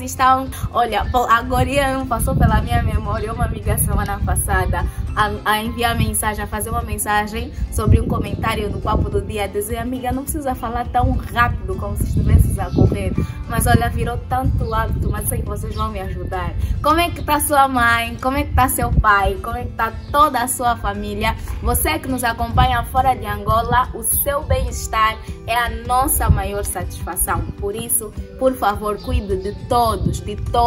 estão? Olha, agora passou pela minha memória uma amiga semana passada a enviar mensagem, a fazer uma mensagem sobre um comentário no papo do dia, dizer: amiga, não precisa falar tão rápido como se estivesses a correr. Mas olha, virou tanto hábito, mas sei que vocês vão me ajudar. Como é que está sua mãe? Como é que está seu pai? Como é que está toda a sua família? Você que nos acompanha fora de Angola, o seu bem-estar é a nossa maior satisfação. Por isso, por favor, cuide de todos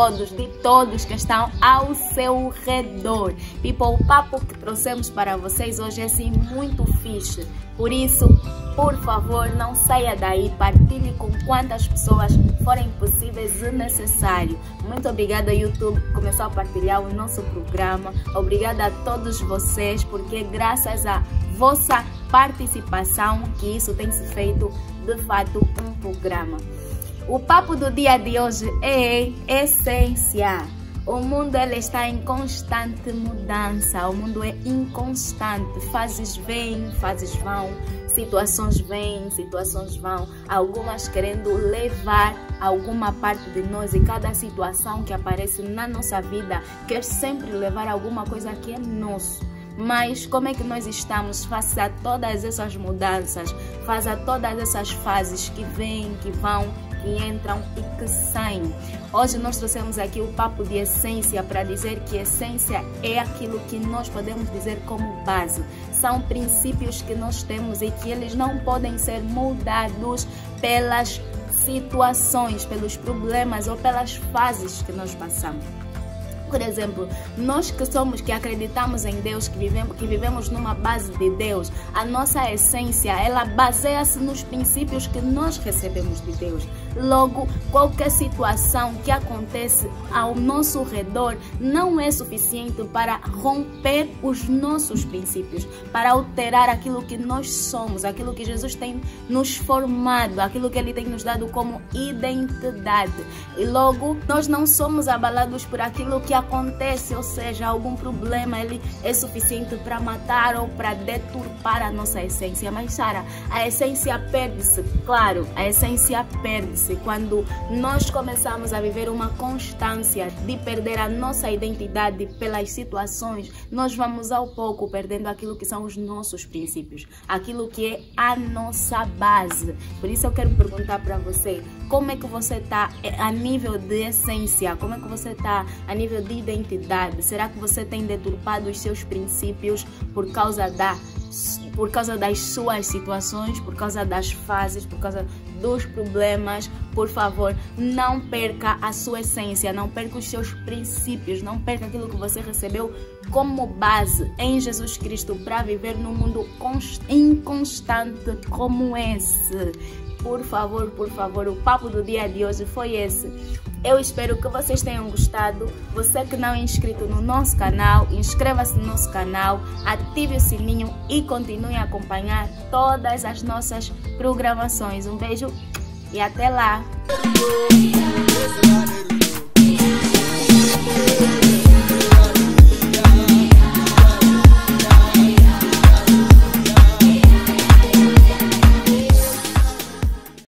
que estão ao seu redor. People, o papo que trouxemos para vocês hoje é assim muito fixe. Por isso, por favor, não saia daí, partilhe com quantas pessoas forem possíveis e necessário. Muito obrigada, YouTube, que começou a partilhar o nosso programa. Obrigada a todos vocês, porque graças à vossa participação que isso tem se feito de fato um programa. O papo do dia de hoje é essência. O mundo ele está em constante mudança, o mundo é inconstante, fases vêm, fases vão, situações vêm, situações vão, algumas querendo levar alguma parte de nós, e cada situação que aparece na nossa vida quer sempre levar alguma coisa que é nosso. Mas como é que nós estamos face a todas essas mudanças, face a todas essas fases que vêm, que vão, que entram e que saem? Hoje nós trouxemos aqui o papo de essência para dizer que essência é aquilo que nós podemos dizer como base. São princípios que nós temos e que eles não podem ser moldados pelas situações, pelos problemas ou pelas fases que nós passamos. Por exemplo, nós que acreditamos em Deus, que vivemos numa base de Deus, a nossa essência, ela baseia-se nos princípios que nós recebemos de Deus. Logo, qualquer situação que acontece ao nosso redor não é suficiente para romper os nossos princípios, para alterar aquilo que nós somos, aquilo que Jesus tem nos formado, aquilo que Ele tem nos dado como identidade. E logo, nós não somos abalados por aquilo que acontece, ou seja, algum problema ele é suficiente para matar ou para deturpar a nossa essência. Mas Sara, a essência perde-se, claro, a essência perde-se quando nós começamos a viver uma constância de perder a nossa identidade pelas situações. Nós vamos ao pouco perdendo aquilo que são os nossos princípios, aquilo que é a nossa base. Por isso eu quero perguntar para você, como é que você está a nível de essência? Como é que você está a nível de identidade? Será que você tem deturpado os seus princípios por causa das suas situações, por causa das fases, por causa dos problemas? Por favor, não perca a sua essência, não perca os seus princípios, não perca aquilo que você recebeu como base em Jesus Cristo para viver num mundo inconstante como esse. Por favor, o papo do dia de hoje foi esse. Eu espero que vocês tenham gostado. Você que não é inscrito no nosso canal, inscreva-se no nosso canal, ative o sininho e continue a acompanhar todas as nossas programações. Um beijo e até lá!